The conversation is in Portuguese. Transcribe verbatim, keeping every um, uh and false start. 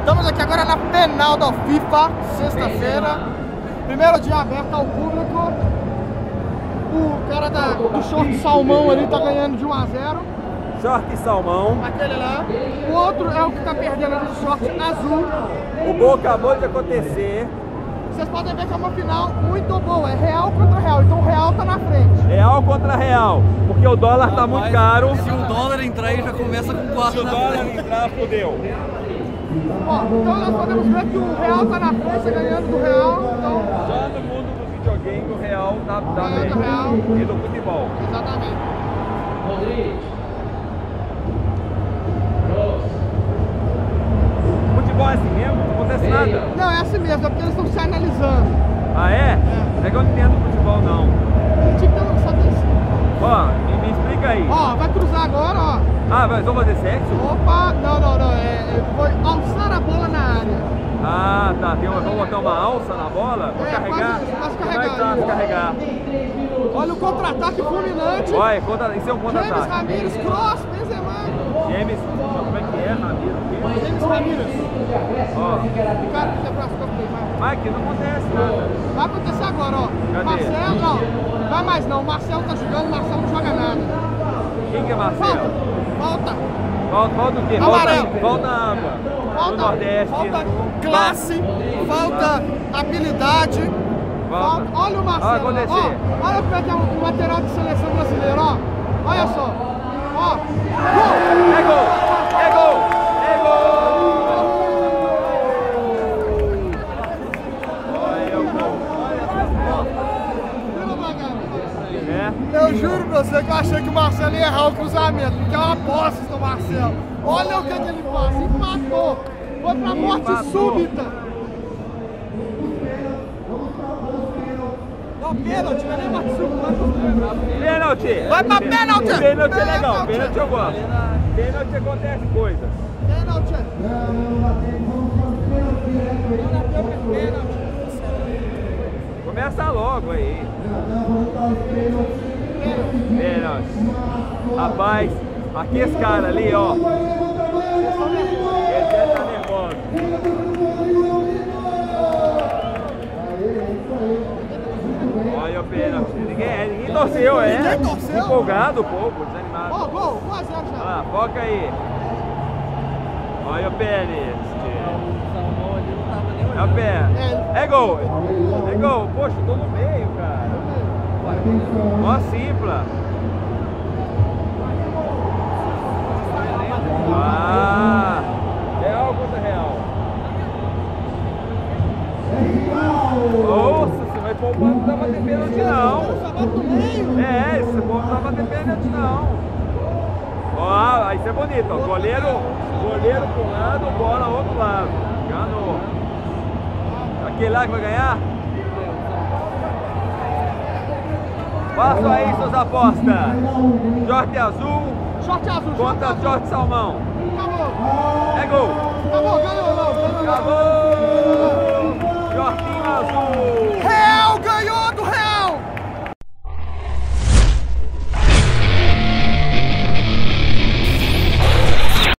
Estamos aqui agora na final da FIFA, sexta-feira. Primeiro dia aberto ao público. O cara da, do short salmão ali tá ganhando de um a zero. Short salmão. Aquele lá. O outro é o que tá perdendo ali de short azul. O gol acabou de acontecer. Vocês podem ver que é uma final muito boa. É real contra real. Então o real tá na frente. Real contra real. Porque o dólar tá muito caro. Se o dólar entrar aí já começa com quatro. Se o dólar entrar, fodeu. Ó, então nós podemos ver que o real tá na frente, ganhando do real. Então... Já no mundo do videogame, o real tá, tá bem. Do real. E do futebol. Exatamente. Futebol é assim mesmo? Não acontece nada? Não, é assim mesmo, é porque eles estão se analisando. Ah, é? É, é que eu não entendo futebol, não. Tipo, só tem... Ó, me, me explica aí. Ó, vai cruzar agora, ó. Ah, mas vamos fazer sexo? Opa, não, não, não, é, é foi alçar a bola na área. Ah, tá, tem uma, vamos botar uma alça na bola? Vou É, carregar? quase, quase Como é que carregar. tá se carregar? Olha o contra-ataque fulminante. Olha, contra, isso é um James contra-ataque. Ramírez, cross, Benzema. James, como é que é, Ramiro? James Ramírez. Ó, O cara que quebrou as costas dele, vai. mas aqui não acontece nada. Vai acontecer agora, ó. Cadê? Marcelo, não. Vai mais não, o Marcelo tá jogando, o Marcelo não joga nada. Quem que é Marcelo? Volta, volta. Volta, volta o quê? Amarelo. Volta, volta água. Falta, No Nordeste. falta classe, falta habilidade. Falta. Falta, olha o Marcelo, Olha acontecer. ó, olha como é que é o lateral de seleção brasileira, ó. Olha só, ó. Gol! É gol! É gol! É gol! Olha o gol. É? Eu juro pra você que eu achei que o Marcelo ia errar o cruzamento, porque é uma aposta do Marcelo. Olha o que, que ele faz, empatou. Foi pra morte Empatou. súbita. Não, pênalti, não é nem morte súbita. Pênalti! Vai pra pênalti! Pênalti é legal, Pênalti. pênalti eu gosto. Pênalti acontece coisas. Pênalti. Pênalti. Começa logo aí. Pênalti. Rapaz, aqui esse cara ali, ó. Ele deve estar nervoso. Olha o pênalti. Ninguém, ninguém torceu, é? Ninguém torceu? Empolgado o povo, desanimado. Ó, gol, um a zero Olha já. lá, foca aí. Olha o Pérez. É o pé. É gol. É gol. Poxa, tô no meio, cara. Ó, simpla. Ah, real contra real. Nossa, você vai pôr o povo não tá batendo pênalti não. É, esse povo não tá batendo pênalti não. Ó, aí isso é bonito, ó. Goleiro, goleiro pro lado, bola ao outro lado. Ganhou. Aquele lá que vai ganhar? Façam aí suas apostas. Short azul Short azul, contra short short salmão. Acabou. É gol. Acabou, ganhou, não, ganhou. Acabou. Shortinho azul.